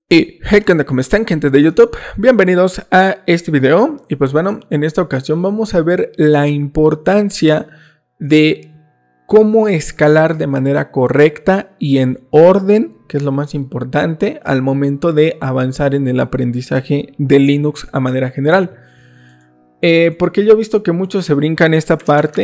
Y hey, ¿qué onda? ¿Cómo están, gente de YouTube? Bienvenidos a este video. Y pues bueno, en esta ocasión vamos a ver la importancia de cómo escalar de manera correcta y en orden, que es lo más importante al momento de avanzar en el aprendizaje de Linux a manera general. Porque yo he visto que muchos se brincan esta parte.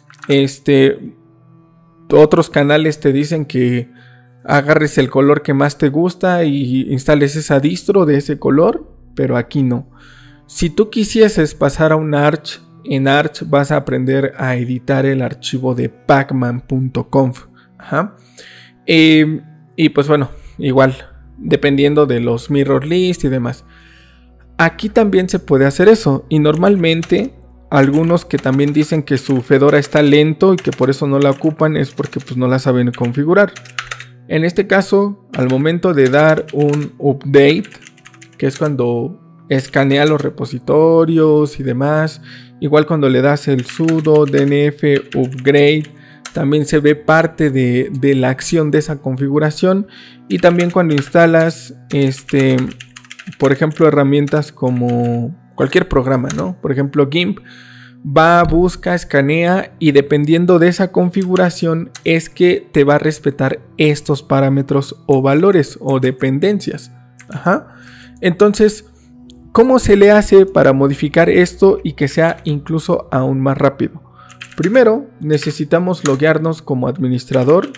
Otros canales te dicen que agarres el color que más te gusta y instales esa distro de ese color, pero aquí no. Si tú quisieses pasar a un Arch, en Arch vas a aprender a editar el archivo de pacman.conf. Y pues bueno, igual, dependiendo de los mirror list y demás. Aquí también se puede hacer eso, y normalmente algunos que también dicen que su Fedora está lento y que por eso no la ocupan es porque pues no la saben configurar. En este caso, al momento de dar un update, que es cuando escanea los repositorios y demás, igual cuando le das el sudo dnf upgrade, también se ve parte de la acción de esa configuración. Y también cuando instalas, por ejemplo, herramientas como cualquier programa, ¿no? Por ejemplo, GIMP. Va, busca, escanea y dependiendo de esa configuración es que te va a respetar estos parámetros o valores o dependencias. Entonces, ¿cómo se le hace para modificar esto y que sea incluso aún más rápido? Primero, necesitamos loguearnos como administrador.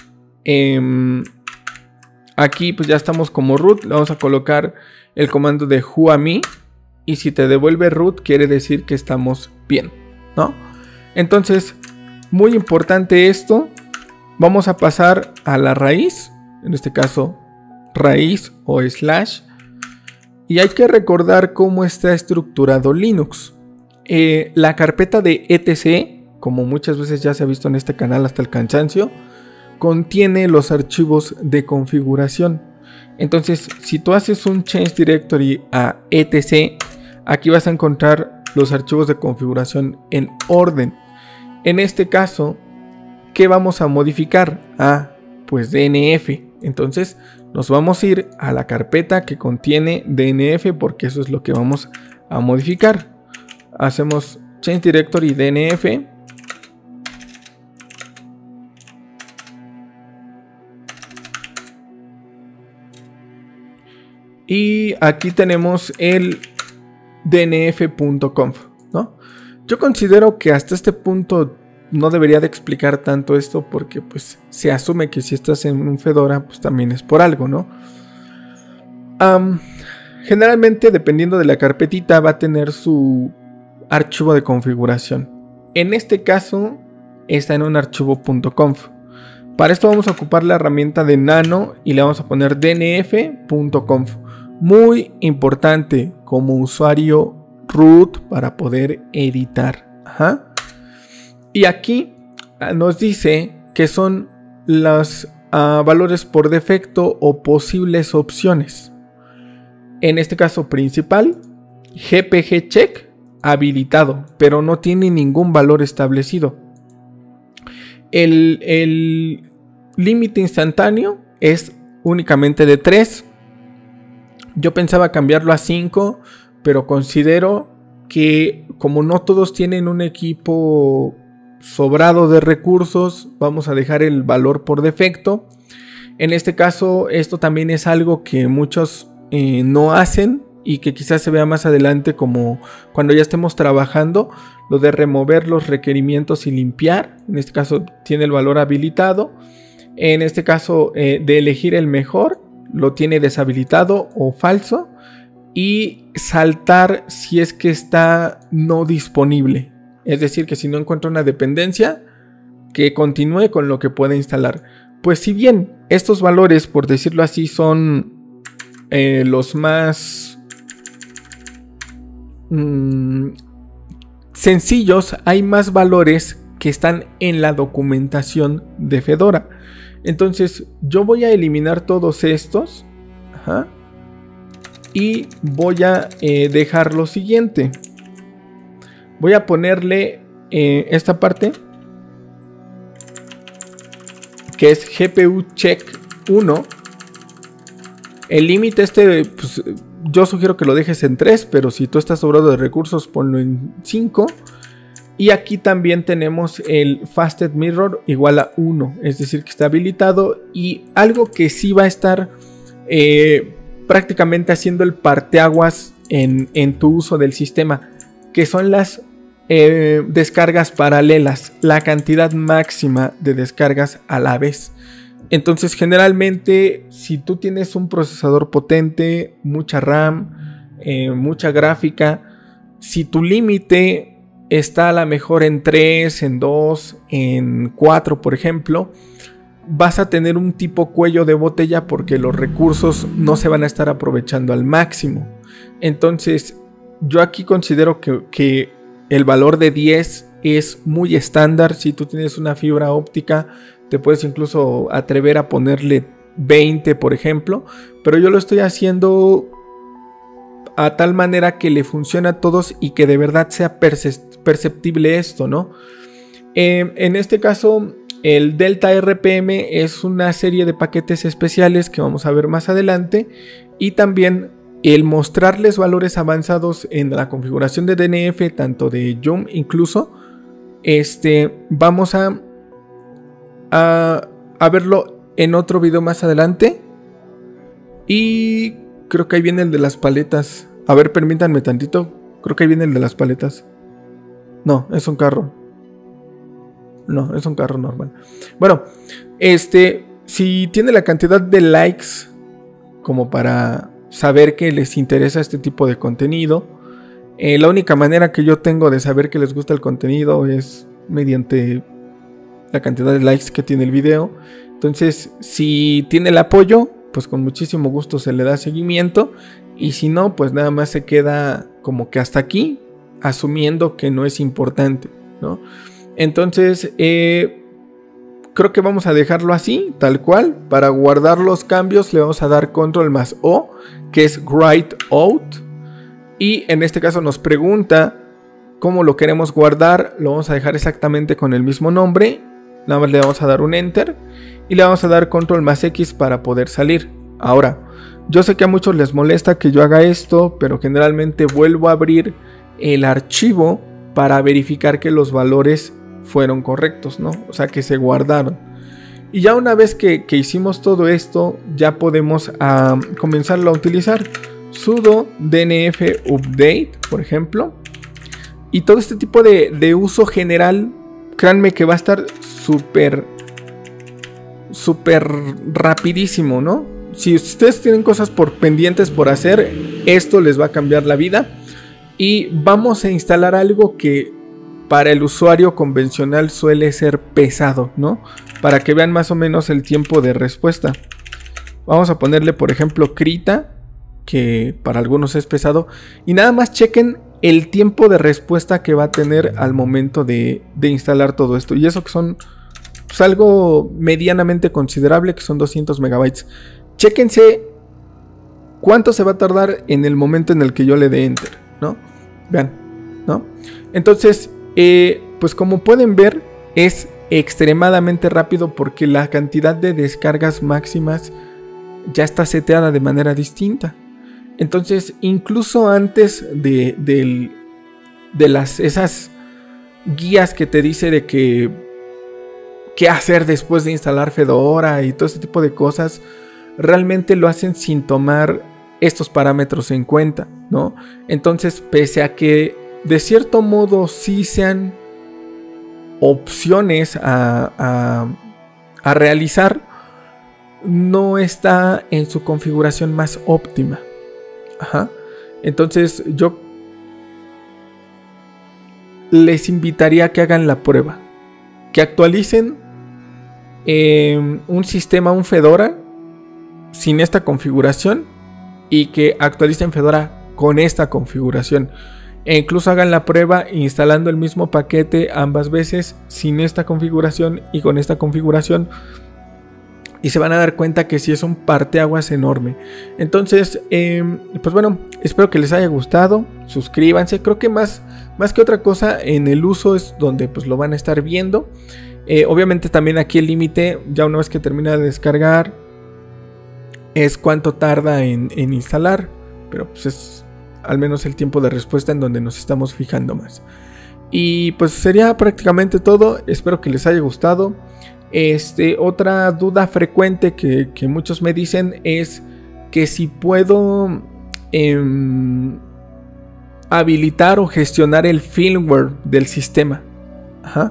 Aquí pues ya estamos como root. Le vamos a colocar el comando de whoami. Y si te devuelve root, quiere decir que estamos bien, ¿no? Entonces, muy importante esto. Vamos a pasar a la raíz. En este caso, raíz o slash. Y hay que recordar cómo está estructurado Linux. La carpeta de etc, como muchas veces ya se ha visto en este canal hasta el cansancio, contiene los archivos de configuración. Entonces, si tú haces un change directory a etc, aquí vas a encontrar los archivos de configuración en orden. En este caso, ¿qué vamos a modificar? Pues DNF. Entonces, nos vamos a ir a la carpeta que contiene DNF porque eso es lo que vamos a modificar. Hacemos change directory DNF. Y aquí tenemos el dnf.conf, ¿no? Yo considero que hasta este punto no debería de explicar tanto esto porque pues se asume que si estás en un Fedora pues también es por algo, ¿no? Generalmente dependiendo de la carpetita va a tener su archivo de configuración. En este caso está en un archivo .conf. Para esto vamos a ocupar la herramienta de nano y le vamos a poner dnf.conf. Muy importante como usuario root para poder editar. Y aquí nos dice que son los valores por defecto o posibles opciones. En este caso principal, GPG check habilitado, pero no tiene ningún valor establecido. El límite instantáneo es únicamente de 3. Yo pensaba cambiarlo a 5, pero considero que como no todos tienen un equipo sobrado de recursos, vamos a dejar el valor por defecto. En este caso, esto también es algo que muchos no hacen y que quizás se vea más adelante como cuando ya estemos trabajando, lo de remover los requerimientos y limpiar. En este caso tiene el valor habilitado. En este caso de elegir el mejor, lo tiene deshabilitado o falso, y saltar si es que está no disponible, es decir que si no encuentra una dependencia que continúe con lo que puede instalar. Pues si bien estos valores, por decirlo así, son los más sencillos, hay más valores que están en la documentación de Fedora. Entonces yo voy a eliminar todos estos y voy a dejar lo siguiente. Voy a ponerle esta parte que es GPU check 1 El límite pues, yo sugiero que lo dejes en 3, pero si tú estás sobrado de recursos, ponlo en 5. Y aquí también tenemos el Fasted Mirror igual a 1, es decir, que está habilitado. Y algo que sí va a estar prácticamente haciendo el parteaguas en tu uso del sistema, que son las descargas paralelas, la cantidad máxima de descargas a la vez. Entonces, generalmente, si tú tienes un procesador potente, mucha RAM, mucha gráfica, si tu límite está a lo mejor en 3, en 2, en 4, por ejemplo, vas a tener un tipo cuello de botella porque los recursos no se van a estar aprovechando al máximo. Entonces, yo aquí considero que el valor de 10 es muy estándar. Si tú tienes una fibra óptica, te puedes incluso atrever a ponerle 20, por ejemplo, pero yo lo estoy haciendo a tal manera que le funcione a todos y que de verdad sea perceptible esto, ¿no? En este caso, el Delta RPM es una serie de paquetes especiales que vamos a ver más adelante, y también el mostrarles valores avanzados en la configuración de DNF, tanto de Yum incluso, vamos a verlo en otro video más adelante. Y creo que ahí viene el de las paletas. A ver, permítanme tantito. Creo que ahí viene el de las paletas. No, es un carro. No, es un carro normal. Bueno, si tiene la cantidad de likes como para saber que les interesa este tipo de contenido, la única manera que yo tengo de saber que les gusta el contenido es mediante la cantidad de likes que tiene el video. Entonces, si tiene el apoyo, pues con muchísimo gusto se le da seguimiento, y si no, pues nada más se queda como que hasta aquí, asumiendo que no es importante, ¿no? Entonces, creo que vamos a dejarlo así, tal cual. Para guardar los cambios le vamos a dar control más O, que es write out, y en este caso nos pregunta cómo lo queremos guardar. Lo vamos a dejar exactamente con el mismo nombre. Nada más le vamos a dar un enter y le vamos a dar control más X para poder salir. Ahora, yo sé que a muchos les molesta que yo haga esto, pero generalmente vuelvo a abrir el archivo para verificar que los valores fueron correctos, ¿no? O sea, que se guardaron. Y ya una vez que hicimos todo esto, ya podemos comenzarlo a utilizar. Sudo dnf update, por ejemplo. Y todo este tipo de uso general, créanme que va a estar súper rapidísimo, ¿no? Si ustedes tienen cosas pendientes por hacer, esto les va a cambiar la vida. Y vamos a instalar algo que para el usuario convencional suele ser pesado, ¿no? Para que vean más o menos el tiempo de respuesta. Vamos a ponerle, por ejemplo, Krita, que para algunos es pesado. Y nada más chequen el tiempo de respuesta que va a tener al momento de instalar todo esto. Y eso que son pues, algo medianamente considerable, que son 200 megabytes. Chéquense cuánto se va a tardar en el momento en el que yo le dé enter, ¿no? Vean, ¿no? Entonces, pues como pueden ver, es extremadamente rápido porque la cantidad de descargas máximas ya está seteada de manera distinta. Entonces, incluso antes de esas guías que te dice de qué hacer después de instalar Fedora y todo ese tipo de cosas, realmente lo hacen sin tomar estos parámetros en cuenta, ¿no? Entonces, pese a que de cierto modo sí sean opciones a realizar, no está en su configuración más óptima. Ajá. Entonces yo les invitaría a que hagan la prueba, que actualicen un sistema, un Fedora sin esta configuración, y que actualicen Fedora con esta configuración, e incluso hagan la prueba instalando el mismo paquete ambas veces, sin esta configuración y con esta configuración, y se van a dar cuenta que sí es un parteaguas enorme. Entonces, pues bueno, espero que les haya gustado. Suscríbanse. Creo que más que otra cosa en el uso es donde pues lo van a estar viendo. Obviamente también aquí el límite, ya una vez que termina de descargar, es cuánto tarda en instalar, pero pues es al menos el tiempo de respuesta en donde nos estamos fijando más. Y pues sería prácticamente todo. Espero que les haya gustado. Otra duda frecuente que muchos me dicen es que si puedo habilitar o gestionar el firmware del sistema. Ajá.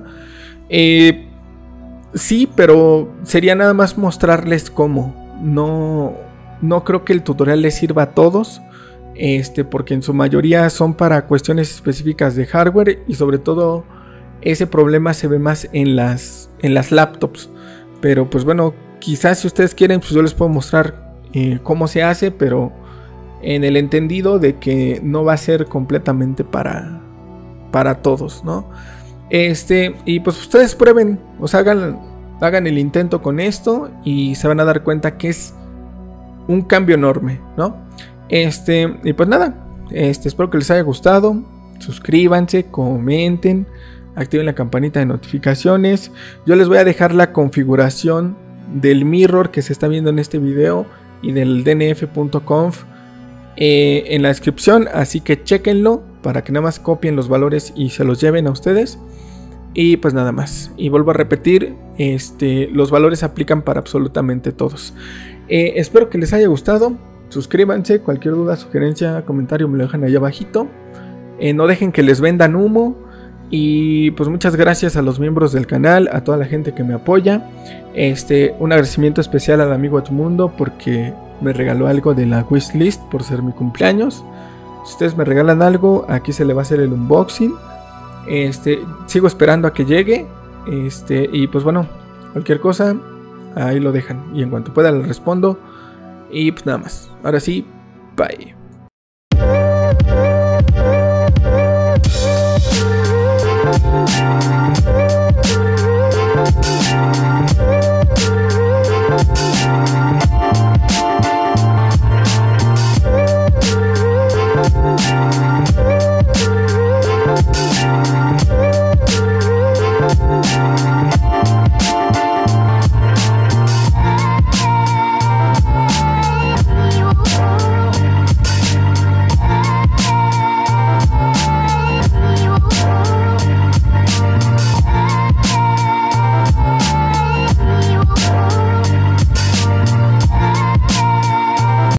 Sí, pero sería nada más mostrarles cómo. No creo que el tutorial les sirva a todos. Porque en su mayoría son para cuestiones específicas de hardware. Y sobre todo ese problema se ve más en las laptops. Pero pues bueno, quizás si ustedes quieren, pues yo les puedo mostrar cómo se hace. Pero en el entendido de que no va a ser completamente para todos, ¿no? Y pues ustedes prueben, o sea, hagan el intento con esto y se van a dar cuenta que es un cambio enorme, ¿no? Y pues nada, espero que les haya gustado. Suscríbanse, comenten, activen la campanita de notificaciones. Yo les voy a dejar la configuración del mirror que se está viendo en este video y del dnf.conf en la descripción, así que chequenlo para que nada más copien los valores y se los lleven a ustedes. Y pues nada más. Y vuelvo a repetir, los valores aplican para absolutamente todos. Espero que les haya gustado. Suscríbanse, cualquier duda, sugerencia, comentario me lo dejan ahí abajito. No dejen que les vendan humo. Y pues muchas gracias a los miembros del canal, a toda la gente que me apoya. Un agradecimiento especial al amigo Atmundo porque me regaló algo de la wishlist por ser mi cumpleaños. Si ustedes me regalan algo, aquí se le va a hacer el unboxing. Sigo esperando a que llegue. Y pues bueno, cualquier cosa, ahí lo dejan. Y en cuanto pueda les respondo. Y pues nada más. Ahora sí, bye.